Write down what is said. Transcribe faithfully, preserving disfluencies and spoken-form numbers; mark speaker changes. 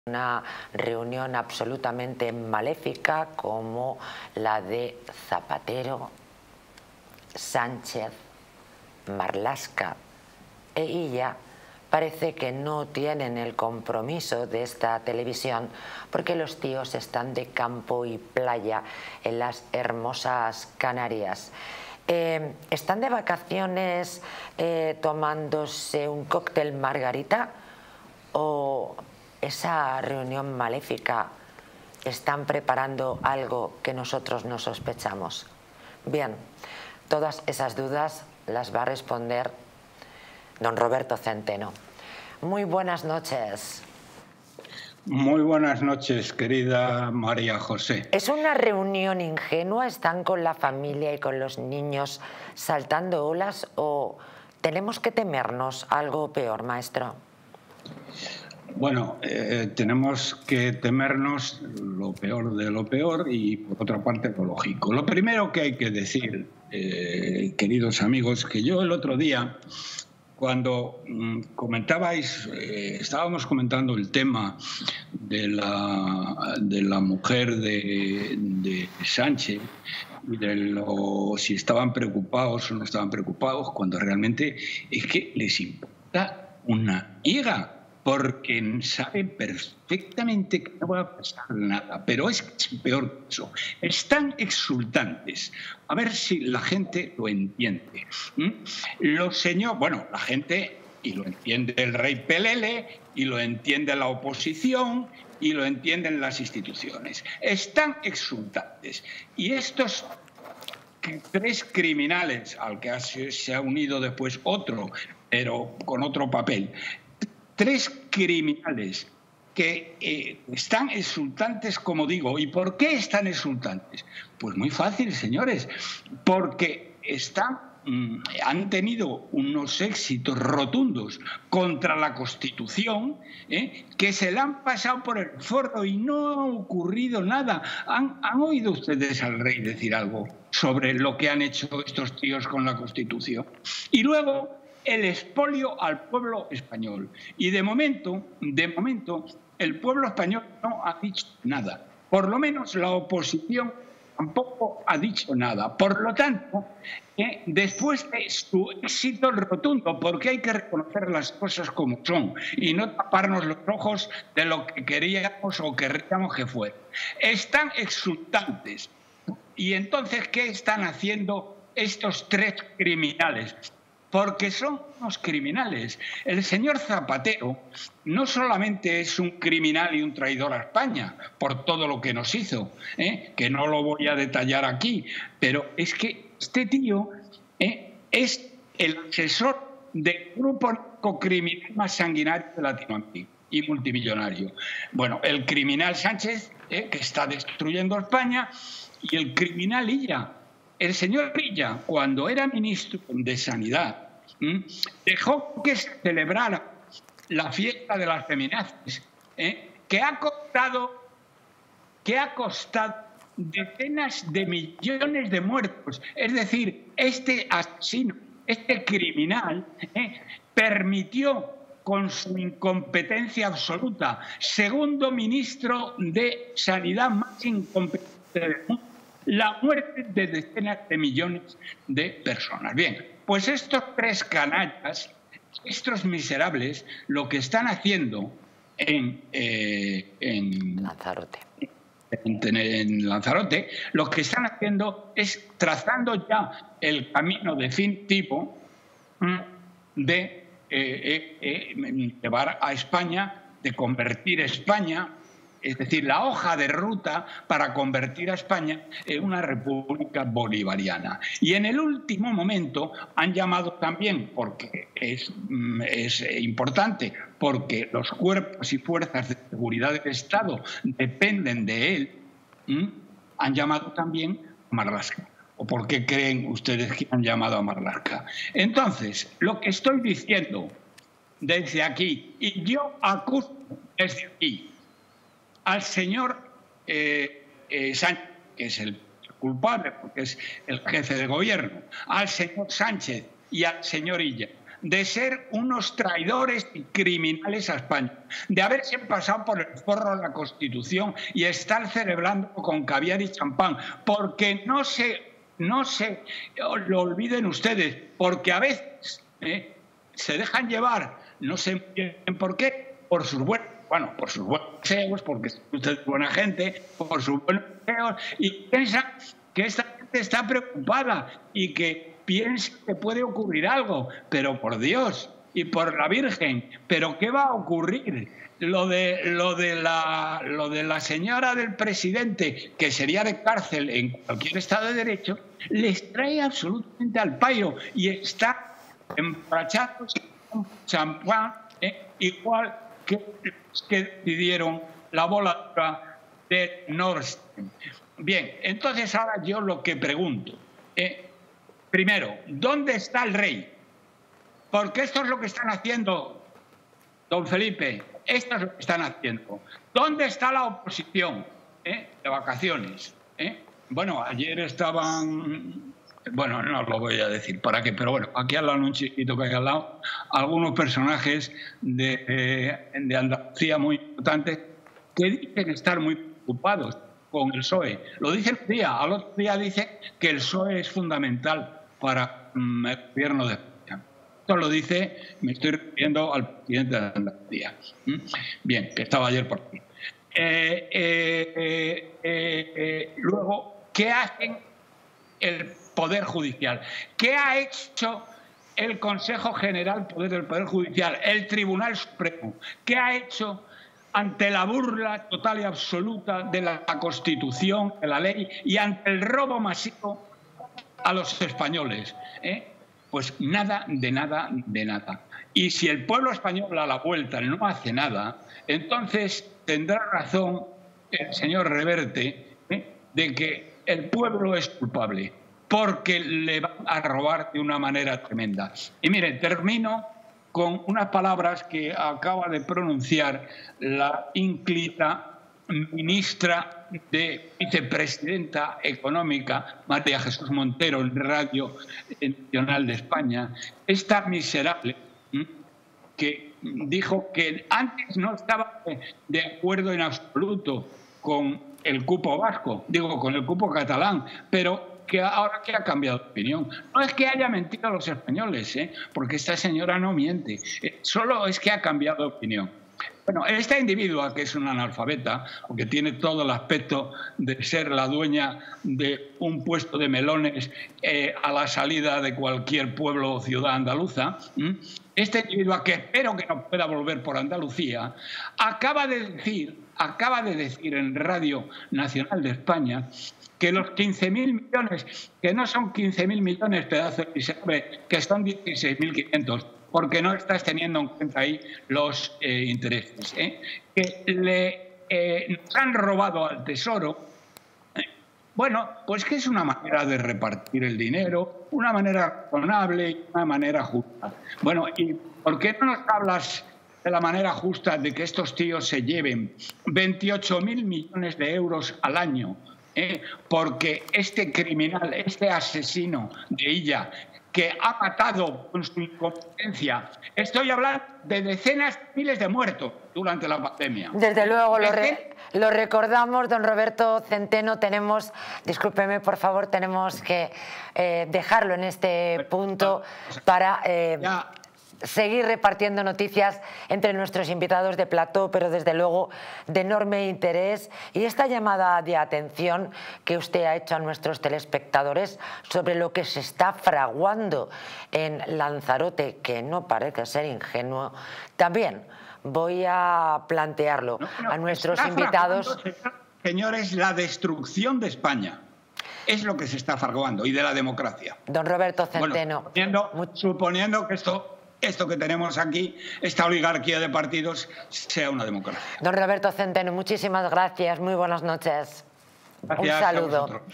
Speaker 1: Una reunión absolutamente maléfica como la de Zapatero, Sánchez, Marlaska e Illa parece que no tienen el compromiso de esta televisión porque los tíos están de campo y playa en las hermosas Canarias. Eh, ¿Están de vacaciones eh, tomándose un cóctel margarita o esa reunión maléfica están preparando algo que nosotros no sospechamos? Bien, todas esas dudas las va a responder don Roberto Centeno. Muy buenas noches.
Speaker 2: Muy buenas noches, querida María José.
Speaker 1: ¿Es una reunión ingenua? ¿Están con la familia y con los niños saltando olas o tenemos que temernos algo peor, maestro?
Speaker 2: Bueno, eh, tenemos que temernos lo peor de lo peor y, por otra parte, lo lógico. Lo primero que hay que decir, eh, queridos amigos, que yo el otro día, cuando mm, comentabais, eh, estábamos comentando el tema de la, de la mujer de, de Sánchez y de lo, si estaban preocupados o no estaban preocupados, cuando realmente es que les importa una higa, porque saben perfectamente que no va a pasar nada. Pero es peor que eso. Están exultantes. A ver si la gente lo entiende. ¿Mm? Los señores, bueno, la gente, y lo entiende el rey Pelele, y lo entiende la oposición, y lo entienden las instituciones. Están exultantes. Y estos tres criminales, al que se ha unido después otro, pero con otro papel, tres criminales que eh, están exultantes, como digo. ¿Y por qué están exultantes? Pues muy fácil, señores, porque están, mm, han tenido unos éxitos rotundos contra la Constitución, ¿eh? que se la han pasado por el forro y no ha ocurrido nada. ¿Han, han oído ustedes al rey decir algo sobre lo que han hecho estos tíos con la Constitución? Y luego el expolio al pueblo español. Y de momento, de momento, el pueblo español no ha dicho nada. Por lo menos la oposición tampoco ha dicho nada. Por lo tanto, eh, después de su éxito rotundo, porque hay que reconocer las cosas como son y no taparnos los ojos de lo que queríamos o querríamos que fuera. Están exultantes. Y entonces, ¿qué están haciendo estos tres criminales? Porque son unos criminales. El señor Zapatero no solamente es un criminal y un traidor a España, por todo lo que nos hizo, ¿eh? que no lo voy a detallar aquí, pero es que este tío ¿eh? es el asesor del grupo criminal más sanguinario de Latinoamérica y multimillonario. Bueno, el criminal Sánchez, ¿eh? que está destruyendo España, y el criminal Illa. El señor Illa, cuando era ministro de Sanidad, ¿m? dejó que se celebrara la fiesta de las feminazis, ¿eh? que ha costado, que ha costado decenas de millones de muertos. Es decir, este asesino, este criminal, ¿eh? permitió, con su incompetencia absoluta, segundo ministro de Sanidad más incompetente del mundo, la muerte de decenas de millones de personas. Bien, pues estos tres canallas, estos miserables, lo que están haciendo en, eh, en,
Speaker 1: Lanzarote.
Speaker 2: En, en Lanzarote, lo que están haciendo es trazando ya el camino definitivo de eh, eh, eh, llevar a España, de convertir España, es decir, la hoja de ruta para convertir a España en una república bolivariana. Y en el último momento han llamado también, porque es, es importante, porque los cuerpos y fuerzas de seguridad del Estado dependen de él, ¿m? han llamado también a Marlaska. ¿O por qué creen ustedes que han llamado a Marlaska? Entonces, lo que estoy diciendo desde aquí, y yo acuso desde aquí al señor eh, eh, Sánchez, que es el culpable porque es el jefe de gobierno, al señor Sánchez y al señor Illa, de ser unos traidores y criminales a España, de haberse pasado por el forro la Constitución y estar celebrando con caviar y champán, porque no se, no se lo olviden ustedes, porque a veces ¿eh? se dejan llevar, no sé bien por qué, por sus buenos, bueno, por sus buenos deseos, porque usted es buena gente, por sus buenos deseos, y piensan que esta gente está preocupada y que piensa que puede ocurrir algo, pero por Dios y por la Virgen, ¿pero qué va a ocurrir? Lo de, lo de, la, lo de la señora del presidente, que sería de cárcel en cualquier Estado de Derecho, les trae absolutamente al pairo y está emborrachándose con champán, ¿eh? igual que, que decidieron la voladura de Nord Stream. Bien, entonces ahora yo lo que pregunto, eh, primero, ¿dónde está el rey? Porque esto es lo que están haciendo, don Felipe, esto es lo que están haciendo. ¿Dónde está la oposición? ¿Eh? De vacaciones. ¿eh? Bueno, ayer estaban, bueno, no lo voy a decir para qué, pero bueno, aquí al lado, en un chiquito que hay al lado, algunos personajes de, eh, de Andalucía muy importantes que dicen estar muy preocupados con el P S O E. Lo dice un día, al otro día dice que el P S O E es fundamental para mm, el gobierno de España. Esto lo dice, me estoy refiriendo al presidente de Andalucía. ¿Mm? Bien, que estaba ayer por aquí. Eh, eh, eh, eh, eh, luego, ¿qué hacen el Poder Judicial? ¿Qué ha hecho el Consejo General Poder del Poder Judicial, el Tribunal Supremo? ¿Qué ha hecho ante la burla total y absoluta de la Constitución, de la ley, y ante el robo masivo a los españoles? ¿eh? Pues nada, de nada, de nada. Y si el pueblo español a la vuelta no hace nada, entonces tendrá razón el señor Reverte ¿eh? de que el pueblo es culpable, porque le van a robar de una manera tremenda. Y miren, termino con unas palabras que acaba de pronunciar la ínclita ministra de vicepresidenta económica, María Jesús Montero, en Radio Nacional de España, esta miserable que dijo que antes no estaba de acuerdo en absoluto con el cupo vasco, digo, con el cupo catalán, pero que ahora que ha cambiado de opinión. No es que haya mentido a los españoles, ¿eh? porque esta señora no miente, eh, solo es que ha cambiado de opinión. Bueno, esta individua, que es una analfabeta, o que tiene todo el aspecto de ser la dueña de un puesto de melones eh, a la salida de cualquier pueblo o ciudad andaluza, ¿m? Esta individua, que espero que no pueda volver por Andalucía, acaba de decir, acaba de decir en Radio Nacional de España que los quince mil millones, que no son quince mil millones, pedazo de miserable, que son dieciséis mil quinientos, porque no estás teniendo en cuenta ahí los eh, intereses, ¿eh? que le eh, nos han robado al Tesoro. ¿eh? Bueno, pues que es una manera de repartir el dinero, una manera razonable y una manera justa. Bueno, ¿y por qué no nos hablas de la manera justa de que estos tíos se lleven veintiocho mil millones de euros al año? ¿Eh? Porque este criminal, este asesino de Illa, que ha matado con su incompetencia, estoy hablando de decenas de miles de muertos durante la pandemia.
Speaker 1: Desde luego, lo, re, lo recordamos, don Roberto Centeno. Tenemos, discúlpeme por favor, tenemos que eh, dejarlo en este punto para Eh, ya. seguir repartiendo noticias entre nuestros invitados de plató, pero desde luego de enorme interés. Y esta llamada de atención que usted ha hecho a nuestros telespectadores sobre lo que se está fraguando en Lanzarote, que no parece ser ingenuo, también voy a plantearlo no, no, a nuestros invitados.
Speaker 2: Señores, la destrucción de España es lo que se está fraguando, y de la democracia.
Speaker 1: Don Roberto Centeno.
Speaker 2: Bueno, suponiendo, suponiendo que esto... esto que tenemos aquí, esta oligarquía de partidos, sea una democracia.
Speaker 1: Don Roberto Centeno, muchísimas gracias, muy buenas noches.
Speaker 2: Gracias.
Speaker 1: Un saludo.